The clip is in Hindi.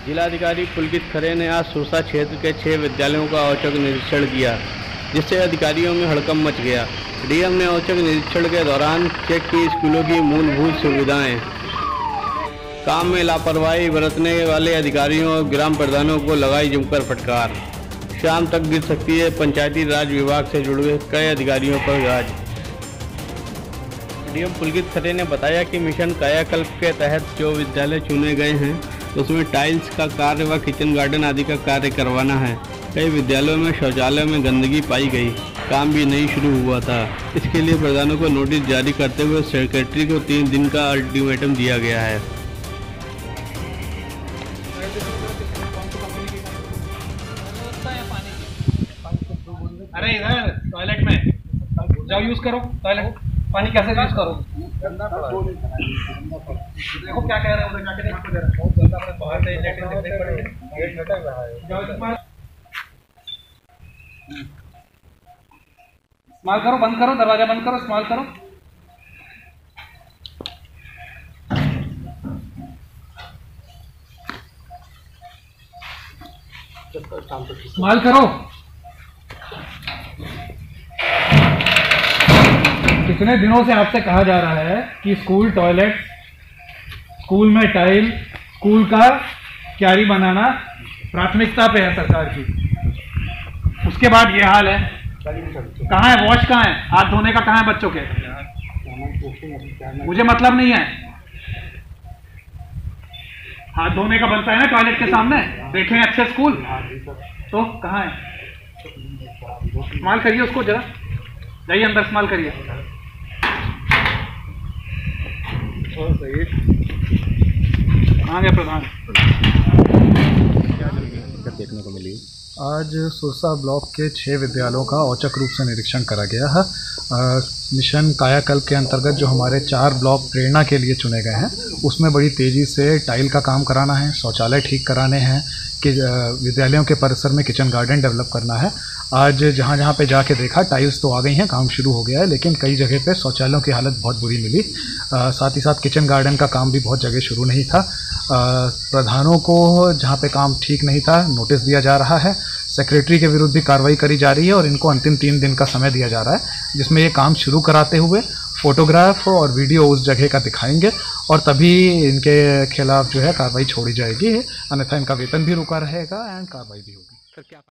जिलाधिकारी पुलकित खरे ने आज सुरसा क्षेत्र के 6 विद्यालयों का औचक निरीक्षण किया, जिससे अधिकारियों में हड़कंप मच गया। डीएम ने औचक निरीक्षण के दौरान चेक की स्कूलों की मूलभूत सुविधाएं। काम में लापरवाही बरतने वाले अधिकारियों और ग्राम प्रधानों को लगाई जमकर फटकार। शाम तक गिर सकती है पंचायती राज विभाग से जुड़े कई अधिकारियों पर गाज। डीएम पुलकित खरे ने बताया कि मिशन कायाकल्प के तहत जो विद्यालय चुने गए हैं उसमें टाइल्स का कार्य व किचन गार्डन आदि का कार्य करवाना है। कई विद्यालयों में शौचालय में गंदगी पाई गई, काम भी नहीं शुरू हुआ था। इसके लिए प्रधानों को नोटिस जारी करते हुए सेक्रेटरी को 3 दिन का अल्टीमेटम दिया गया है। अरे इधर टॉयलेट में जाओ, यूज करो टॉयलेट। पानी कैसे यूज करो? देखो क्या कह रहे हैं, उधर जाके देखो जरा, बहुत गंदा है। बाहर से लेटरिन देखने पड़ेंगे। इस्तेमाल करो, बंद करो, दरवाजा बंद करो, इस्तेमाल करो। इस्तेमाल करो। कितने दिनों से आपसे कहा जा रहा है कि स्कूल टॉयलेट, स्कूल में टाइल, स्कूल का क्यारी बनाना प्राथमिकता पे है सरकार की। उसके बाद ये हाल है। कहाँ है वॉश? कहाँ है हाथ धोने का? कहाँ है बच्चों के? मुझे मतलब नहीं है, हाथ धोने का बनता है ना टॉयलेट के सामने। देखें अच्छे स्कूल तो कहाँ है? इस्तेमाल करिए उसको, जरा जाइए अंदर, इस्तेमाल करिए। कहाँ गया प्रधान? देखने को मिली आज सुरसा ब्लॉक के 6 विद्यालयों का औचक रूप से निरीक्षण करा गया है। मिशन कायाकल्प के अंतर्गत जो हमारे 4 ब्लॉक प्रेरणा के लिए चुने गए हैं उसमें बड़ी तेज़ी से टाइल का काम कराना है, शौचालय ठीक कराने हैं, कि विद्यालयों के परिसर में किचन गार्डन डेवलप करना है। आज जहाँ जहाँ पे जाके देखा, टाइल्स तो आ गई हैं, काम शुरू हो गया है, लेकिन कई जगह पे शौचालयों की हालत बहुत बुरी मिली। साथ ही साथ किचन गार्डन का काम भी बहुत जगह शुरू नहीं था। प्रधानों को जहाँ पे काम ठीक नहीं था नोटिस दिया जा रहा है। सेक्रेटरी के विरुद्ध भी कार्रवाई करी जा रही है और इनको अंतिम 3 दिन का समय दिया जा रहा है, जिसमें ये काम शुरू कराते हुए फोटोग्राफ और वीडियो उस जगह का दिखाएंगे और तभी इनके खिलाफ जो है कार्रवाई छोड़ी जाएगी, अन्यथा इनका वेतन भी रुका रहेगा एंड कार्रवाई भी होगी।